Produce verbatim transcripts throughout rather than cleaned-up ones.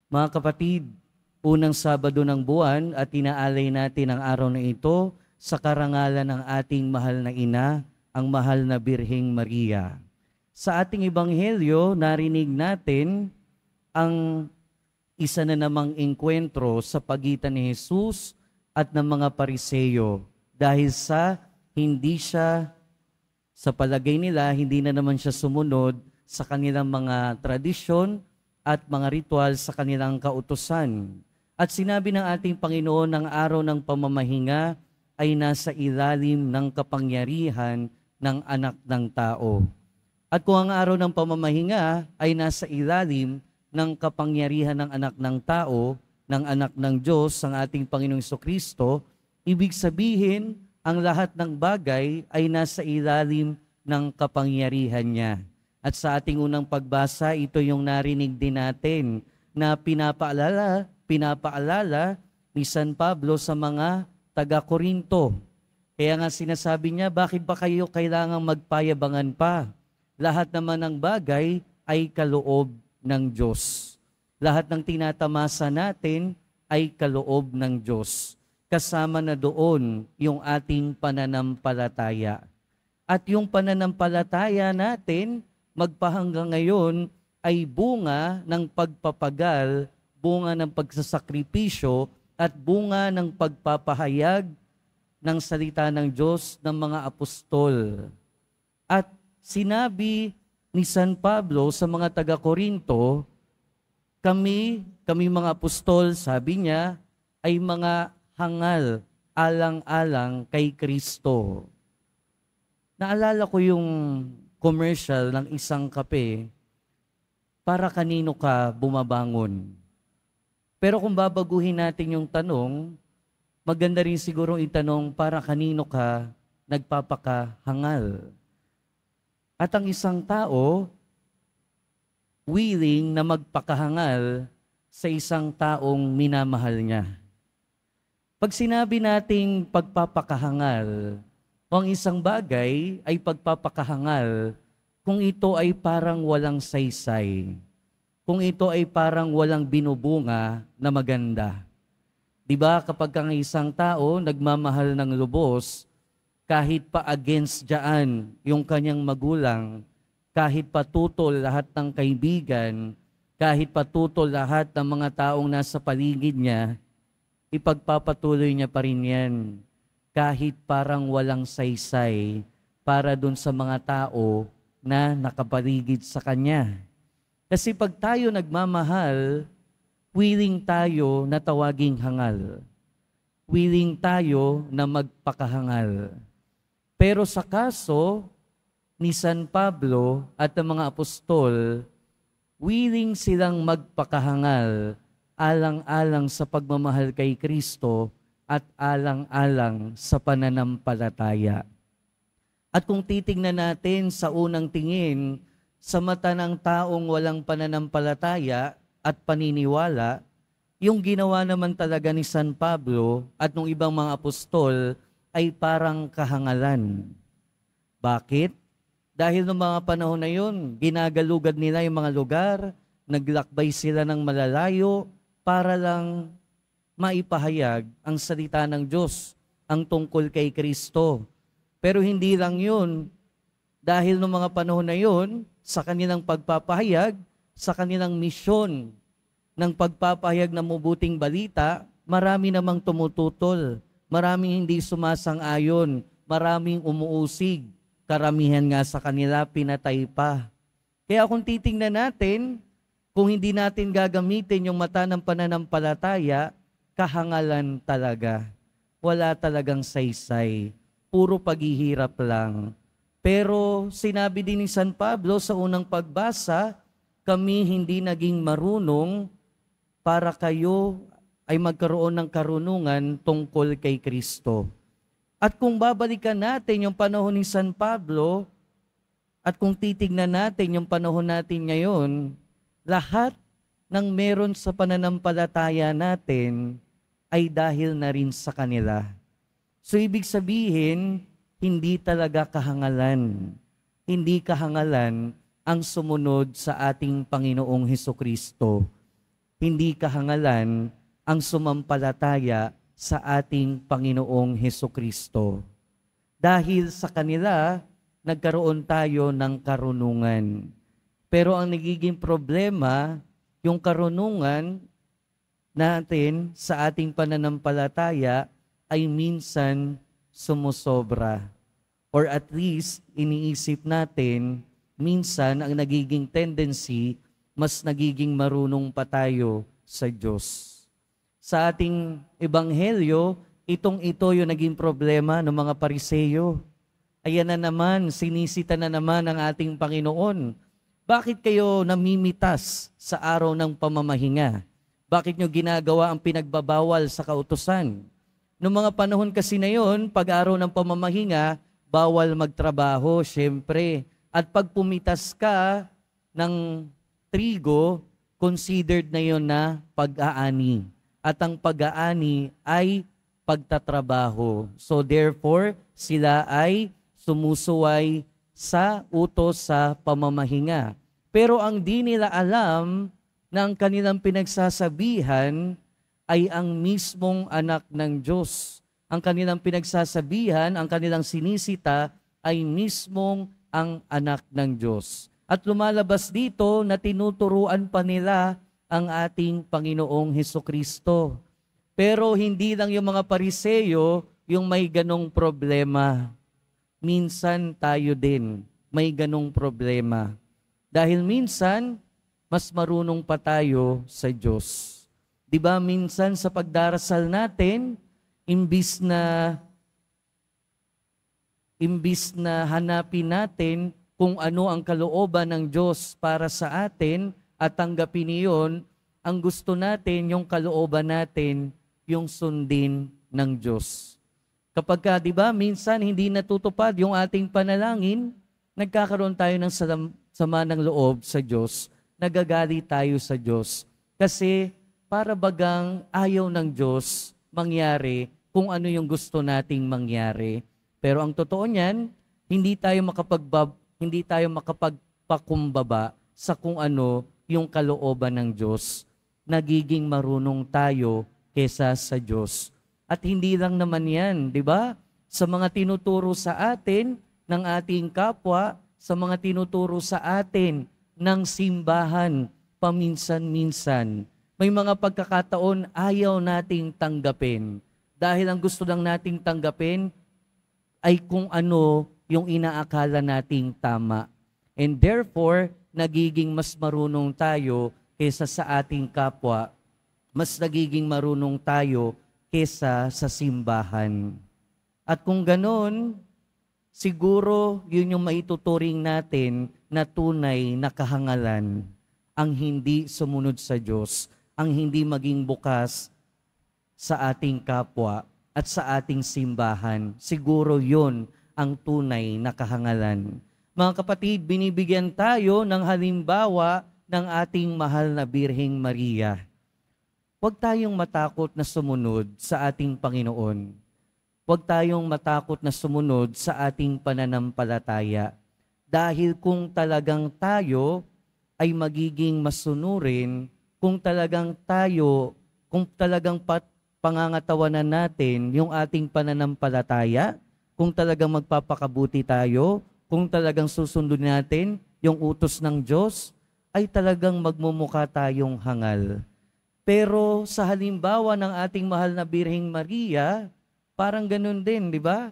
Mga kapatid, unang Sabado ng buwan at inaalay natin ang araw na ito sa karangalan ng ating mahal na ina, ang mahal na Birheng Maria. Sa ating ebanghelyo, narinig natin ang isa na namang engkwentro sa pagitan ni Jesus at ng mga Pariseyo dahil sa hindi siya, sa palagay nila, hindi na naman siya sumunod sa kanilang mga tradisyon at mga ritual sa kanilang kautusan. At sinabi ng ating Panginoon ng araw ng pamamahinga ay nasa ilalim ng kapangyarihan ng anak ng tao. At kung ang araw ng pamamahinga ay nasa ilalim ng kapangyarihan ng anak ng tao, ng anak ng Diyos, ang ating Panginoong Jesucristo, ibig sabihin, ang lahat ng bagay ay nasa ilalim ng kapangyarihan niya. At sa ating unang pagbasa, ito yung narinig din natin na pinapaalala, pinapaalala ni San Pablo sa mga taga-Korinto. Kaya nga sinasabi niya, bakit ba kayo kailangang magpayabangan pa? Lahat naman ng bagay ay kaloob ng Diyos. Lahat ng tinatamasa natin ay kaloob ng Diyos. Kasama na doon yung ating pananampalataya. At yung pananampalataya natin, magpahanggang ngayon, ay bunga ng pagpapagal, bunga ng pagsasakripisyo, at bunga ng pagpapahayag ng salita ng Diyos ng mga apostol. At sinabi ni San Pablo sa mga taga-Korinto, kami, kami mga apostol, sabi niya, ay mga hangal, alang-alang kay Kristo. Naalala ko yung commercial ng isang kape, para kanino ka bumabangon? Pero kung babaguhin natin yung tanong, maganda rin siguro itanong para kanino ka nagpapakahangal. At ang isang tao, willing na magpakahangal sa isang taong minamahal niya. Pag sinabi nating pagpapakahangal, o ang isang bagay ay pagpapakahangal, kung ito ay parang walang saysay, kung ito ay parang walang binubunga na maganda. Diba kapag ang isang tao nagmamahal ng lubos, kahit pa against dyan yung kanyang magulang, kahit patutol lahat ng kaibigan, kahit patutol lahat ng mga taong nasa paligid niya, ipagpapatuloy niya pa rin yan. Kahit parang walang saysay para dun sa mga tao na nakapaligid sa kanya. Kasi pag tayo nagmamahal, willing tayo na tawaging hangal. Willing tayo na magpakahangal. Pero sa kaso ni San Pablo at ng mga apostol, willing silang magpakahangal alang-alang sa pagmamahal kay Kristo at alang-alang sa pananampalataya. At kung titingnan natin sa unang tingin, sa mata ng taong walang pananampalataya at paniniwala, yung ginawa naman talaga ni San Pablo at ng ibang mga apostol ay parang kahangalan. Bakit? Dahil noong mga panahon na yun, ginagalugad nila yung mga lugar, naglakbay sila ng malalayo para lang maipahayag ang salita ng Diyos, ang tungkol kay Kristo. Pero hindi lang yun. Dahil noong mga panahon na yun, sa kanilang pagpapahayag, sa kanilang misyon ng pagpapahayag ng mabuting balita, marami namang tumututol, maraming hindi sumasang-ayon, maraming umuusig, karamihan nga sa kanila pinatay pa. Kaya kung titingnan natin, kung hindi natin gagamitin yung mata ng pananampalataya, kahangalan talaga. Wala talagang saysay. Puro paghihirap lang. Pero sinabi din ni San Pablo sa unang pagbasa, kami hindi naging marunong para kayo ay magkaroon ng karunungan tungkol kay Kristo. At kung babalikan natin yung panahon ni San Pablo, at kung titignan natin yung panahon natin ngayon, lahat ng meron sa pananampalataya natin ay dahil na rin sa kanila. So ibig sabihin, hindi talaga kahangalan. Hindi kahangalan ang sumunod sa ating Panginoong Hesukristo. hindi kahangalan ang sumampalataya sa ating Panginoong Hesukristo. Dahil sa kanila, nagkaroon tayo ng karunungan. Pero ang nagiging problema, yung karunungan natin sa ating pananampalataya ay minsan sumusobra. Or at least, iniisip natin, minsan ang nagiging tendency, mas nagiging marunong pa tayo sa Diyos. Sa ating ebanghelyo, itong ito yung naging problema ng mga Pariseyo. Ayan na naman, sinisita na naman ng ating Panginoon. Bakit kayo namimitas sa araw ng pamamahinga? Bakit nyo ginagawa ang pinagbabawal sa kautusan? Noong mga panahon kasi na yon, pag araw ng pamamahinga, bawal magtrabaho, syempre. At pag pumitas ka ng trigo, considered na yon na pag-aani. At ang pag-aani ay pagtatrabaho. So therefore, sila ay sumusuway sa utos sa pamamahinga. Pero ang di nila alam na ang kanilang pinagsasabihan ay ang mismong anak ng Diyos. Ang kanilang pinagsasabihan, ang kanilang sinisita ay mismong ang anak ng Diyos. At lumalabas dito na tinuturuan pa nila ang ating Panginoong Hesukristo. Pero hindi lang yung mga Pariseyo yung may ganong problema. Minsan tayo din may ganong problema. Dahil minsan, mas marunong pa tayo sa Diyos. Di ba minsan sa pagdarasal natin, imbis na imbis na hanapin natin kung ano ang kalooban ng Diyos para sa atin at tanggapin niyon, ang gusto natin, yung kalooban natin, yung sundin ng Diyos. Kapag ka, di ba, minsan hindi natutupad yung ating panalangin, nagkakaroon tayo ng salam, sama ng loob sa Diyos, nagagali tayo sa Diyos. Kasi para bagang ayaw ng Diyos mangyari kung ano yung gusto nating mangyari. Pero ang totoo niyan, hindi tayo makapagbab, hindi tayo makapagpakumbaba sa kung ano yung kalooban ng Diyos. Nagiging marunong tayo kesa sa Diyos. At hindi lang naman yan, di ba? Sa mga tinuturo sa atin ng ating kapwa, sa mga tinuturo sa atin ng simbahan, paminsan-minsan. May mga pagkakataon ayaw nating tanggapin. Dahil ang gusto lang nating tanggapin ay kung ano yung inaakala nating tama. And therefore, nagiging mas marunong tayo kesa sa ating kapwa. Mas nagiging marunong tayo kesa sa simbahan. At kung ganon, siguro yun yung maituturing natin na tunay na kahangalan, ang hindi sumunod sa Diyos, ang hindi maging bukas sa ating kapwa at sa ating simbahan. Siguro yun ang tunay na kahangalan. Mga kapatid, binibigyan tayo ng halimbawa ng ating mahal na Birheng Maria. Huwag tayong matakot na sumunod sa ating Panginoon. Huwag tayong matakot na sumunod sa ating pananampalataya. Dahil kung talagang tayo ay magiging masunurin, kung talagang tayo, kung talagang pat, pangangatawanan natin yung ating pananampalataya, kung talagang magpapakabuti tayo, kung talagang susundin natin yung utos ng Diyos, ay talagang magmumukha tayong hangal. Pero sa halimbawa ng ating mahal na Birheng Maria, parang ganun din, di ba?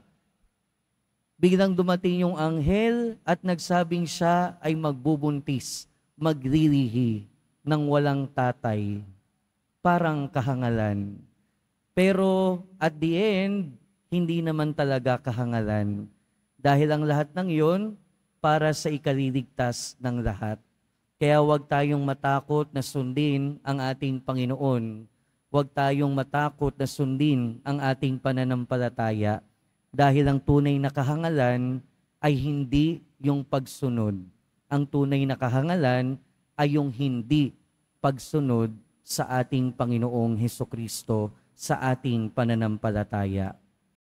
Biglang dumating yung anghel at nagsabing siya ay magbubuntis, maglilihi ng walang tatay. Parang kahangalan. Pero at the end, hindi naman talaga kahangalan. Dahil ang lahat ng iyon para sa ikaliligtas ng lahat. Kaya huwag tayong matakot na sundin ang ating Panginoon. Huwag tayong matakot na sundin ang ating pananampalataya. Dahil ang tunay na kahangalan ay hindi yung pagsunod. Ang tunay na kahangalan ay yung hindi pagsunod sa ating Panginoong Hesukristo, sa ating pananampalataya.